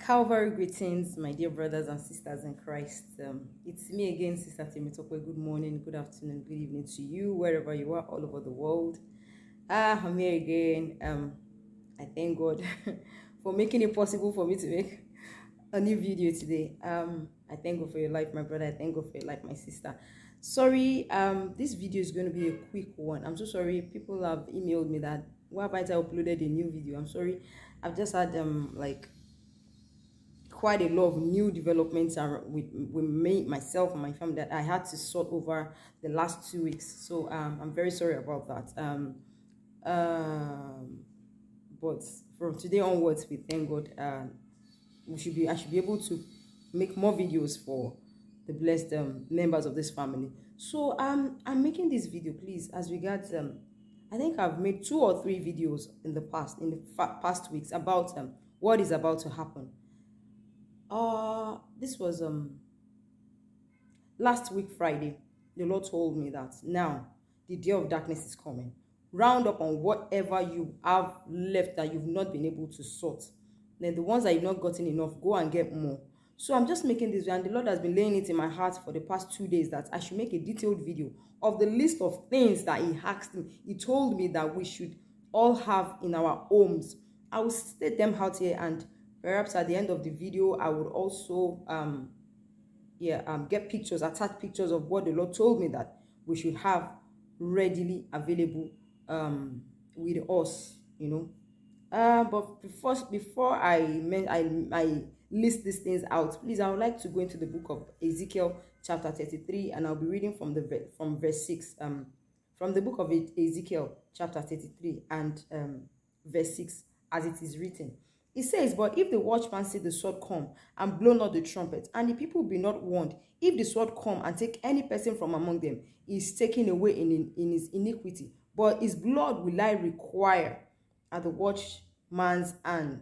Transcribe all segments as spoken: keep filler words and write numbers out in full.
Calvary greetings, my dear brothers and sisters in Christ. Um, it's me again, Sister Timitokwe. Good morning, good afternoon, good evening to you, wherever you are, all over the world. Ah, I'm here again. Um, I thank God for making it possible for me to make a new video today. Um, I thank God for your life, my brother. I thank God for your life, my sister. Sorry, um, this video is going to be a quick one. I'm so sorry. People have emailed me that why haven't I uploaded a new video? I'm sorry. I've just had um like quite a lot of new developments with, with me, myself and my family that I had to sort over the last two weeks. So um, I'm very sorry about that. Um, um, but from today onwards, we thank God. Uh, we should be. I should be able to make more videos for the blessed um, members of this family. So um, I'm making this video, please, as regards. Um, I think I've made two or three videos in the past, in the past weeks, about um, what is about to happen. Uh, this was um last week Friday. The Lord told me that now the day of darkness is coming. Round up on whatever you have left that you've not been able to sort. Then the ones that you've not gotten enough, go and get more. So I'm just making this, and the Lord has been laying it in my heart for the past two days that I should make a detailed video of the list of things that He asked me. He told me that we should all have in our homes. I will state them out here, and perhaps at the end of the video, I would also, um, yeah, um, get pictures, attach pictures of what the Lord told me that we should have readily available um, with us, you know. Uh, but before before I meant I I list these things out, please, I would like to go into the book of Ezekiel, chapter thirty-three, and I'll be reading from the from verse six. Um, from the book of Ezekiel, chapter thirty-three, and um, verse six, as it is written. It says, but if the watchman see the sword come and blow not the trumpet, and the people be not warned, if the sword come and take any person from among them, he is taken away in, in, in his iniquity. But his blood will I require at the watchman's hand.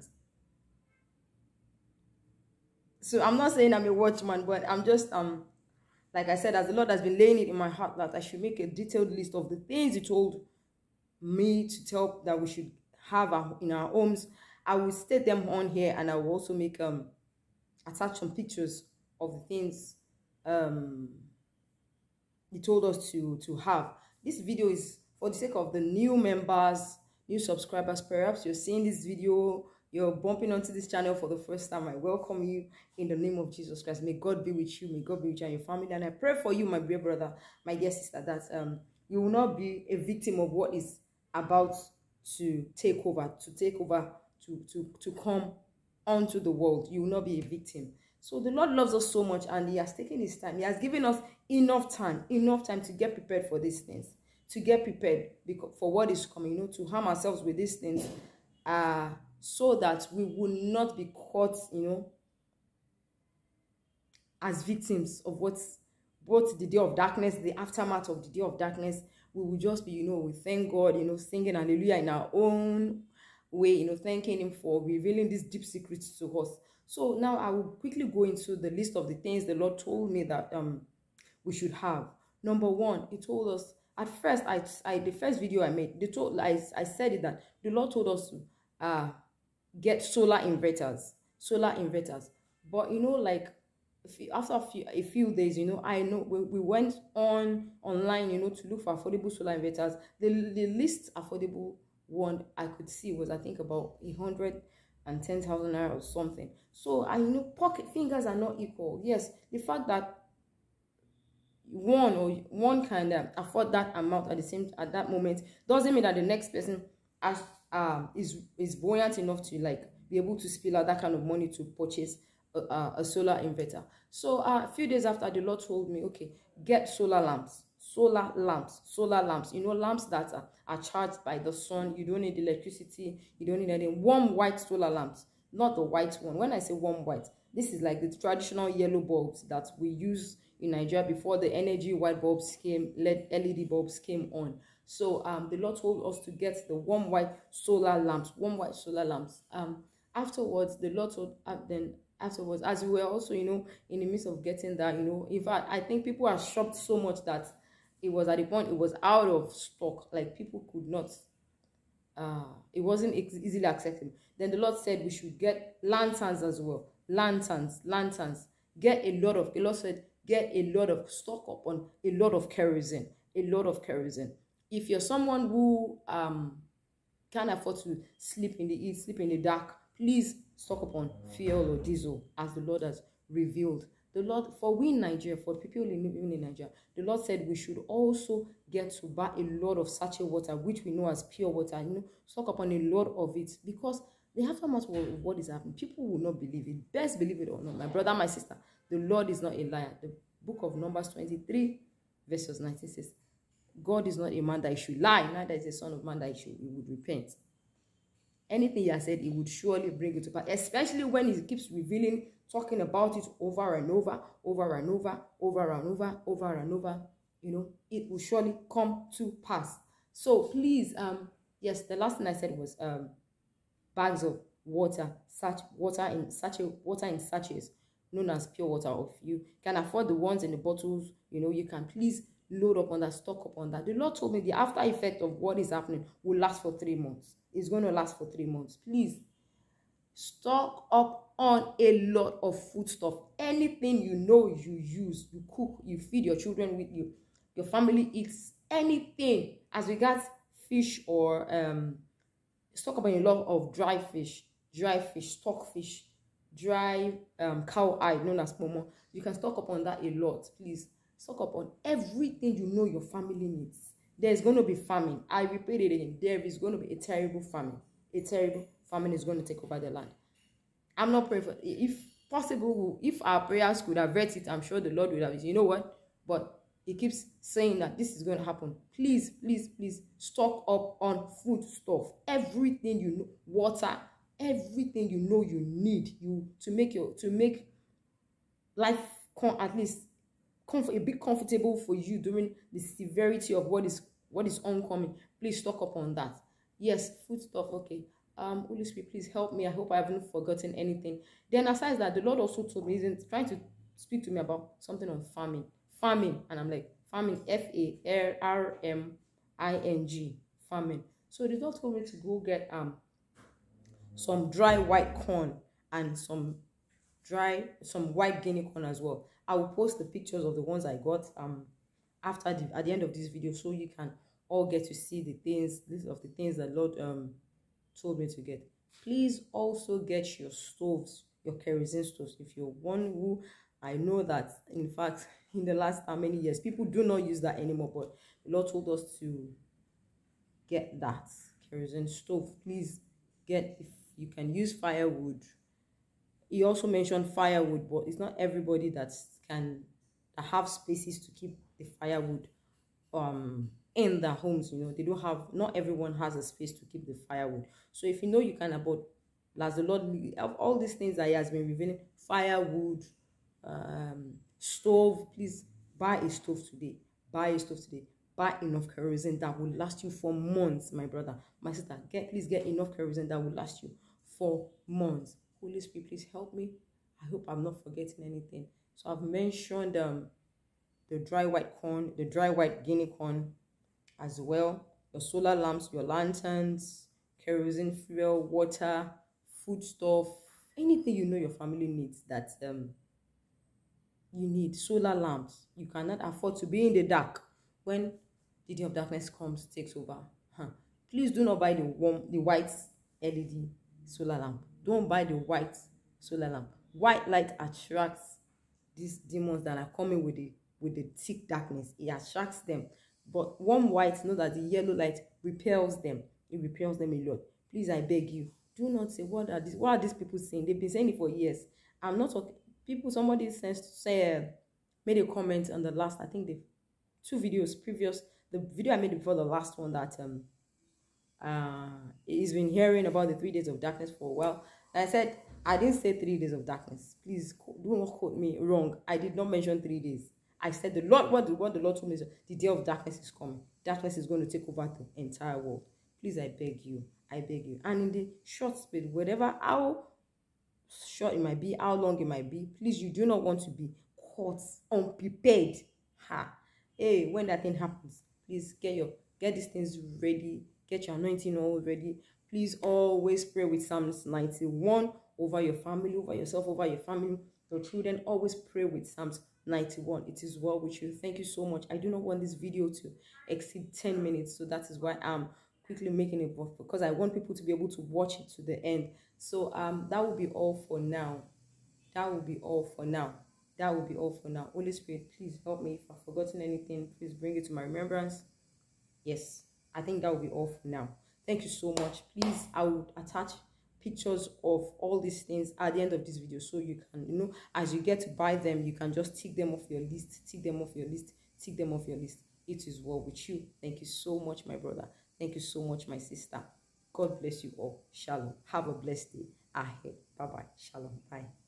So I'm not saying I'm a watchman, but I'm just, um, like I said, as the Lord has been laying it in my heart that I should make a detailed list of the things He told me to tell that we should have in our homes. I will state them on here, and I will also make um attach some pictures of the things um He told us to to have. This video is for the sake of the new members, new subscribers. Perhaps you're seeing this video, you're bumping onto this channel for the first time. I welcome you in the name of Jesus Christ. May God be with you. May God be with you and your family. And I pray for you, my dear brother, my dear sister, that um you will not be a victim of what is about to take over, to take over, to, to, to come onto the world. You will not be a victim. So the Lord loves us so much, and He has taken His time. He has given us enough time, enough time to get prepared for these things, to get prepared for what is coming, you know, to harm ourselves with these things, uh, so that we will not be caught, you know, as victims of what's both the day of darkness, the aftermath of the day of darkness. We will just be, you know, we thank God, you know, singing hallelujah in our own way, you know, thanking Him for revealing these deep secrets to us. So now I will quickly go into the list of the things the Lord told me that um we should have. Number one, He told us at first. I, I the first video I made, they told I I said it that the Lord told us to uh get solar inverters, solar inverters. But you know, like after a few, a few days, you know, I know we, we went on online, you know, to look for affordable solar inverters. The the least affordable one I could see was, I think, about a hundred and ten thousand naira or something. So I, you know, pocket fingers are not equal. Yes, the fact that one or one can uh, afford that amount at the same at that moment doesn't mean that the next person has uh is is buoyant enough to like be able to spill out that kind of money to purchase a, a, a solar inverter. So uh, a few days after, the Lord told me, okay, get solar lamps. Solar lamps, solar lamps, you know, lamps that are, are charged by the sun. You don't need electricity, you don't need any warm white solar lamps, not the white one. When I say warm white, this is like the traditional yellow bulbs that we use in Nigeria before the energy white bulbs came, L E D bulbs came on. So um, the Lord told us to get the warm white solar lamps, warm white solar lamps. Um, afterwards, the Lord told uh, then. Afterwards, as we were also, you know, in the midst of getting that, you know, in fact, I think people are shocked so much that it was at the point it was out of stock. Like, people could not, uh, it wasn't easily accepted. Then the Lord said we should get lanterns as well. lanterns, lanterns. Get a lot of, the Lord said, get a lot of, stock up on a lot of kerosene, a lot of kerosene. If you're someone who um can't afford to sleep in the heat, sleep in the dark, please stock up on fuel or diesel, as the Lord has revealed. The Lord, for we in Nigeria, for people living in Nigeria, the Lord said we should also get to buy a lot of sachet water, which we know as pure water. You know, stock up on a lot of it, because the aftermath of what is happening, people will not believe it. Best believe it or not, my brother, my sister, the Lord is not a liar. The book of Numbers twenty-three, verses nineteen says, God is not a man that he should lie, neither is a son of man that he should he would repent. Anything he has said, he would surely bring it to pass, especially when he keeps revealing, talking about it over and over, over and over, over and over, over and over. You know, it will surely come to pass. So please, um, yes, the last thing I said was um, bags of water, such water in sachet, water in sachets, known as pure water. If you can afford the ones in the bottles, you know, you can please load up on that, stock up on that. The Lord told me the after effect of what is happening will last for three months. It's going to last for three months. Please stock up on a lot of food stuff. Anything you know you use, you cook, you feed your children with, you, your family eats, anything as regards fish, or um, stock up on a lot of dry fish, dry fish, stock fish, dry um, cow eye, known as momo. You can stock up on that a lot. Please stock up on everything you know your family needs. There's going to be famine. I repeat it again. There is going to be a terrible famine. A terrible famine is going to take over the land. I'm not praying for it. If possible, if our prayers could avert it, I'm sure the Lord would have it. You know what? But he keeps saying that this is going to happen. Please, please, please stock up on food stuff. Everything you know, water, everything you know you need you to make your to make life con at least comfort a bit comfortable for you during the severity of what is what is oncoming. Please stock up on that. Yes, food stuff. Okay. Um, Holy Spirit, please help me. I hope I haven't forgotten anything. Then aside that, the Lord also told me, he's trying to speak to me about something on farming. Farming, and I'm like, farming, F A R M I N G, farming. So the Lord told me to go get um some dry white corn and some dry some white guinea corn as well. I will post the pictures of the ones I got um after the at the end of this video, so you can all get to see the things, list of the things that Lord um told me to get. Please also get your stoves, your kerosene stoves. If you're one who, I know that in fact in the last how many years people do not use that anymore, but the Lord told us to get that kerosene stove. Please get, if you can use firewood. He also mentioned firewood, but it's not everybody that can that have spaces to keep the firewood um in their homes. You know, they don't have, not everyone has a space to keep the firewood. So if you know you can about, as the Lord, all these things that he has been revealing, firewood, um stove, please buy a stove today. Buy a stove today. Buy enough kerosene that will last you for months, my brother, my sister. Get please get enough kerosene that will last you for months. Holy Spirit, please help me. I hope I'm not forgetting anything. So I've mentioned um the dry white corn, the dry white guinea corn as well, your solar lamps, your lanterns, kerosene, fuel, water, food stuff, anything you know your family needs that um you need. Solar lamps. You cannot afford to be in the dark when the day of darkness comes, takes over. Huh. Please do not buy the warm, the white L E D solar lamp. Don't buy the white solar lamp. White light attracts these demons that are coming with the with the thick darkness. It attracts them. But warm white, know that the yellow light repels them. It repels them a lot. Please, I beg you, do not say, what are these what are these people saying? They've been saying it for years. I'm not talking people. Somebody says say uh, made a comment on the last, I think the two videos previous, the video I made before the last one, that um uh he's been hearing about the three days of darkness for a while. And I said, I didn't say three days of darkness. Please do not quote me wrong. I did not mention three days. I said the Lord, what the, what the Lord told me is the day of darkness is coming. Darkness is going to take over the entire world. Please, I beg you. I beg you. And in the short speed, whatever, how short it might be, how long it might be, please, you do not want to be caught unprepared. Ha. Hey, when that thing happens, please get your get these things ready. Get your anointing oil ready. Please always pray with Psalms ninety-one over your family, over yourself, over your family, your children. Always pray with Psalms ninety-one. It is well with you. Thank you so much. I do not want this video to exceed ten minutes, so that is why I'm quickly making it work, because I want people to be able to watch it to the end. So um that will be all for now. That will be all for now. That will be all for now. Holy Spirit, please help me. If I've forgotten anything, please bring it to my remembrance. Yes, I think that will be all for now. Thank you so much. Please, I will attach pictures of all these things at the end of this video, so you can, you know, as you get to buy them, you can just tick them off your list, tick them off your list, tick them off your list. It is well with you. Thank you so much, my brother. Thank you so much, my sister. God bless you all. Shalom. Have a blessed day ahead. Bye bye. Shalom. Bye.